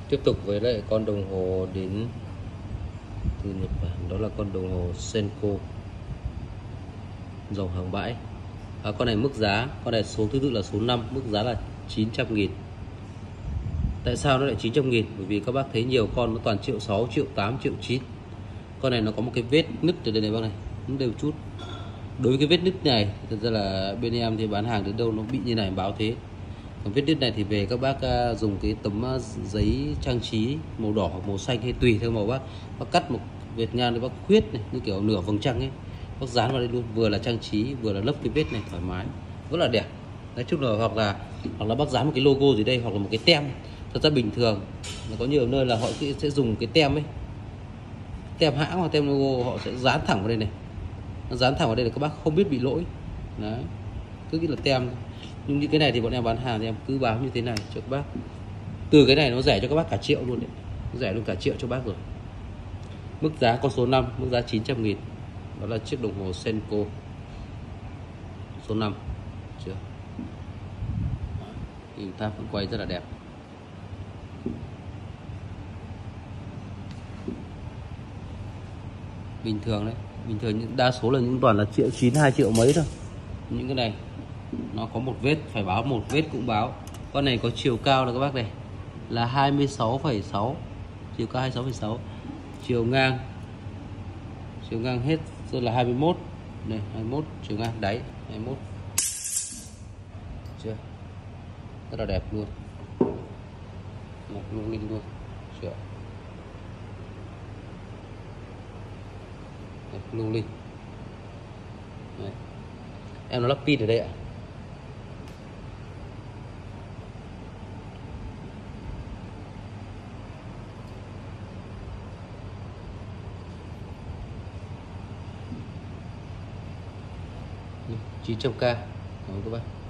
Tiếp tục với lại con đồng hồ đến từ Nhật Bản, đó là con đồng hồ Senko dòng hàng bãi. Con này mức giá, con này số thứ tự là số 5, mức giá là 900.000. Tại sao nó lại 900.000? Bởi vì các bác thấy nhiều con nó toàn 1.600.000, 1.800.000, 1.900.000. Con này nó có một cái vết nứt từ đây này bác này, nó đều chút. Đối với cái vết nứt này, thật ra là bên em thì bán hàng đến đâu nó bị như này báo thế. Còn vết nứt này thì về các bác dùng cái tấm giấy trang trí màu đỏ hoặc màu xanh hay tùy theo màu bác cắt một vệt ngang để bác khuyết này, như kiểu nửa vầng trăng ấy, bác dán vào đây luôn, vừa là trang trí vừa là lấp cái vết này thoải mái, rất là đẹp. Nói chung là hoặc là bác dán một cái logo gì đây, hoặc là một cái tem. Thật ra bình thường là có nhiều nơi là họ sẽ dùng cái tem ấy, tem hãng hoặc tem logo, họ sẽ dán thẳng vào đây này, nó dán thẳng vào đây là các bác không biết bị lỗi đấy, cứ nghĩ là tem. Nhưng như cái này thì bọn em bán hàng thì em cứ báo như thế này cho các bác. Từ cái này nó rẻ cho các bác cả triệu luôn đấy, rẻ luôn cả triệu cho bác rồi. Mức giá con số 5, mức giá 900.000. Đó là chiếc đồng hồ Senko số 5 chưa. Hình tháp vẫn quay rất là đẹp. Bình thường đấy, bình thường những đa số là những toàn là 1.900.000, 2 triệu mấy thôi. Những cái này nó có một vết, phải báo một vết cũng báo. Con này có chiều cao là các bác này là 26,6, chiều cao 26,6, chiều ngang hết rồi là 21 này, 21 chiều ngang đáy 21 chưa, rất là đẹp luôn, một lung linh luôn chưa, đẹp lung linh. Đấy. Em nó lắp pin ở đây ạ. À? 900k. Cảm ơn các bác.